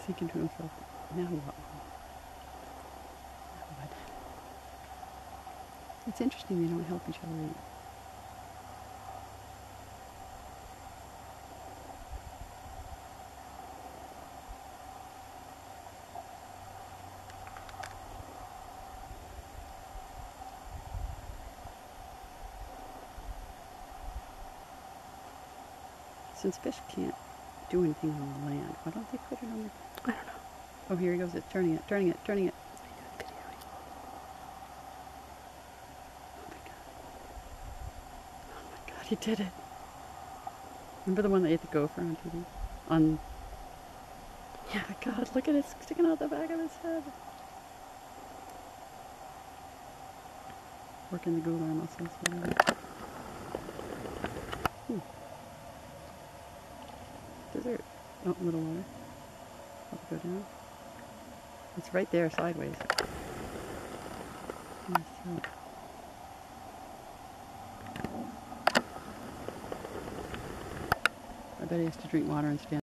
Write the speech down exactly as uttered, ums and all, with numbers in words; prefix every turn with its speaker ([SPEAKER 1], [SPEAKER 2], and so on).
[SPEAKER 1] thinking to himself, now what? Now what? It's interesting they don't help each other eat. Since fish can't do anything on the land, why don't they put it on the...
[SPEAKER 2] I don't know.
[SPEAKER 1] Oh, here he goes. It's turning it, turning it, turning it. Oh my god. Oh my god, he did it. Remember the one that ate the gopher on T V? On...
[SPEAKER 2] Yeah.
[SPEAKER 1] Oh my god, look at it sticking out the back of his head. Working the gular muscles. Hmm. Dessert. Oh, a little water. Let it go down. It's right there, sideways. Yes, so. I bet he has to drink water and stand.